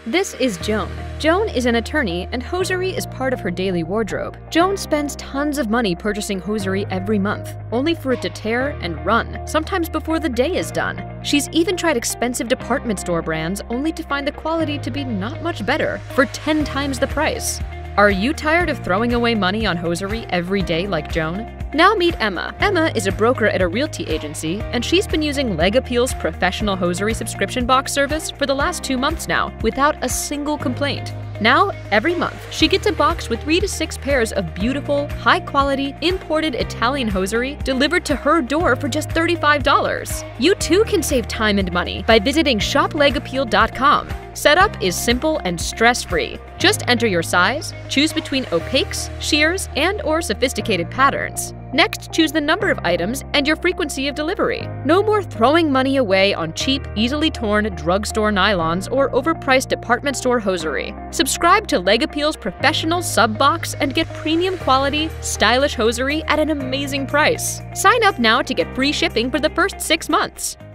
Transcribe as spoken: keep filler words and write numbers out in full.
This is Joan. Joan is an attorney, and hosiery is part of her daily wardrobe. Joan spends tons of money purchasing hosiery every month, only for it to tear and run, sometimes before the day is done. She's even tried expensive department store brands only to find the quality to be not much better, for ten times the price. Are you tired of throwing away money on hosiery every day like Joan? Now meet Emma. Emma is a broker at a realty agency, and she's been using Shoplegappeal's professional hosiery subscription box service for the last two months now, without a single complaint. Now, every month, she gets a box with three to six pairs of beautiful, high-quality, imported Italian hosiery delivered to her door for just thirty-five dollars. You too can save time and money by visiting Shoplegappeal dot com. Setup is simple and stress-free. Just enter your size, choose between opaques, sheers, and or sophisticated patterns. Next, choose the number of items and your frequency of delivery. No more throwing money away on cheap, easily torn drugstore nylons or overpriced department store hosiery. Subscribe to Shoplegappeal's professional sub box and get premium quality, stylish hosiery at an amazing price. Sign up now to get free shipping for the first six months.